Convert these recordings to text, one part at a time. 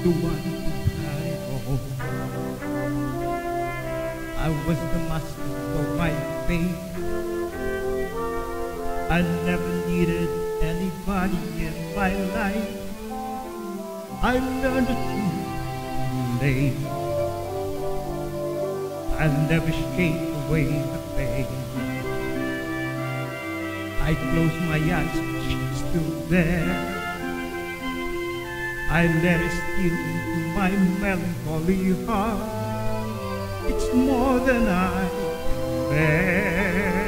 the one who had it all. I was the master of my fate. I never needed anybody in my life. I learned the truth too late. I never shake away the pain. I close my eyes, she's still there. I let it steal into my melancholy heart. It's more than I can bear.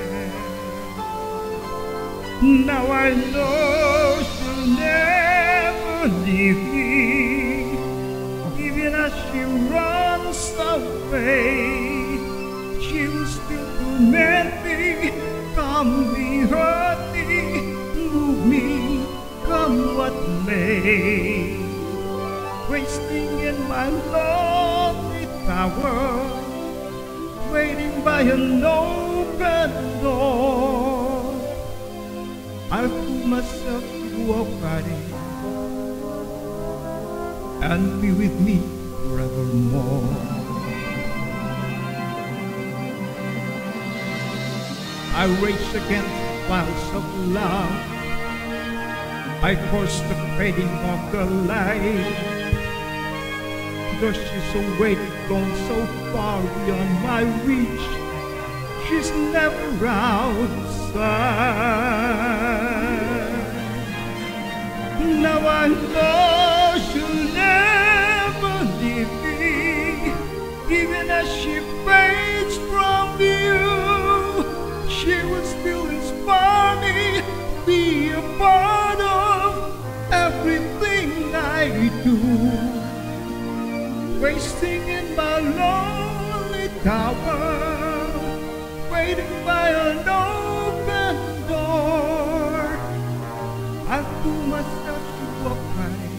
Now I know she'll never leave me, even as she runs away. She will still torment me, calm me, hurt me, move me, come what may. Wasting in my lonely tower, waiting by an open door. I fool myself to walk right in and be with me forevermore. I race against the clouds of love. I force the fading of the light. Though she's already gone so far beyond my reach, she's never outside. Now I know she'll never leave me, even as she fades from view. She will still inspire me, be a part of everything I do. Wasting in my lonely tower, waiting by an open door. I fool myself to walk right,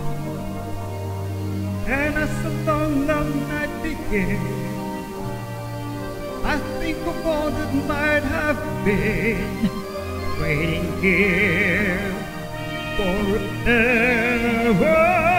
and as the long, long night begins, I think of all that might have been, waiting here forever.